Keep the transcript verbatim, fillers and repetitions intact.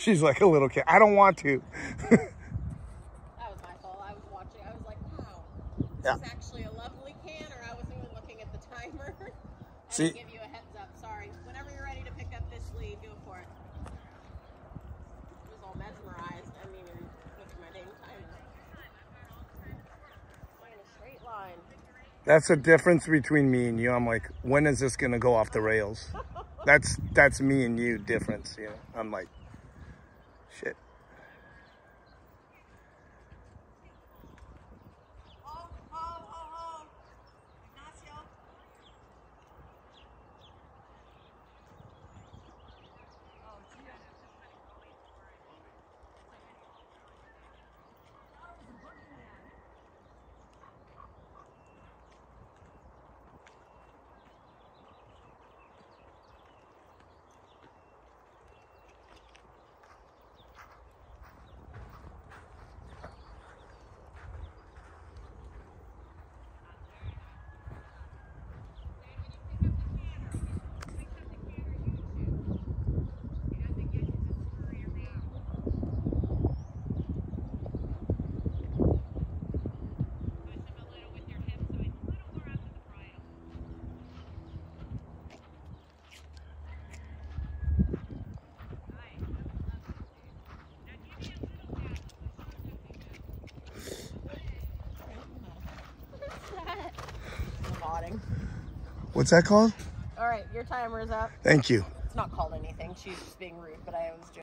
She's like a little kid. I don't want to. That was my fault. I was watching. I was like, wow, this Yeah. is actually a lovely can, or I wasn't even looking at the timer. I See, didn't give you a heads up. Sorry. Whenever you're ready to pick up this lead, go for it. I was all mesmerized. I mean, even look at my dang time. In a straight line. that's the difference between me and you. I'm like, when is this gonna go off the rails? That's that's me and you difference. You know, I'm like, shit. Oh, oh, oh, oh. Ignacio. What's that called? All right, your timer is up. Thank you. It's not called anything. She's just being rude, but I was just